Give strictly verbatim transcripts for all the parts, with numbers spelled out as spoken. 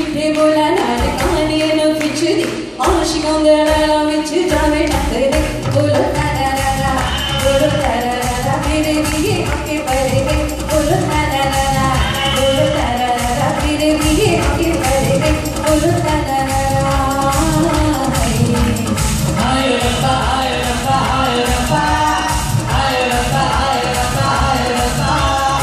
झूठे बोला नाल कहानी नो खिच दी आशिकों दे नाल विच जावे टक्कर दे बोलो तारा रा बोलो तारा रा मेरे लिए आके पड़े गए बोलो तारा रा बोलो तारा रा मेरे लिए आके पड़े गए बोलो तारा रा हाय रब्बा हाय रब्बा हाय रब्बा हाय रब्बा हाय रब्बा हाय रब्बा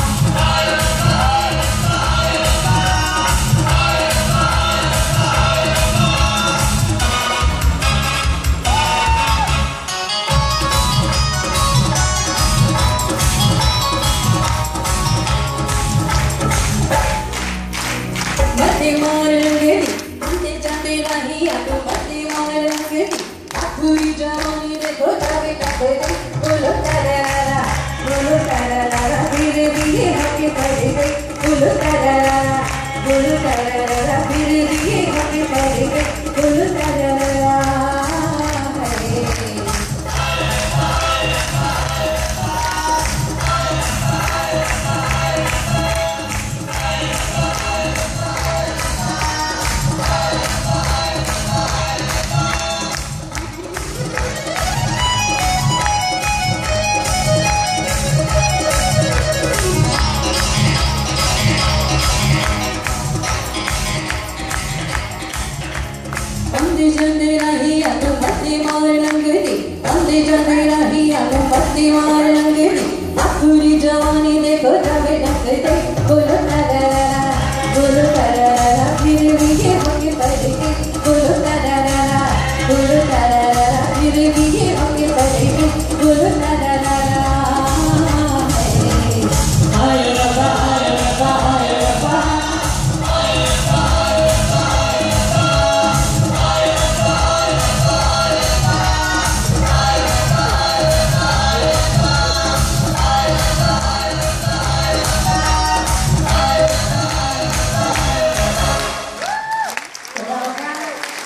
मते मार लंगेरी अंते जाते रही अब मते मार लंगेरी पूरी जवानी देखो जावे टक्कर दे बोलो तारा रा बोलो तारा रा मेरे लिए आके पड़े गए बोलो तारा रा बोलो तारा रा मेरे लिए आके पड़े गए बोलो तारा रा अंधे जाते रही अब मते मार लंगेरी अंधे जाते रही अब मते मार लंगेरी पूरी जवानी देखो जावे टक्कर दे बोलो तारा रा बोलो तारा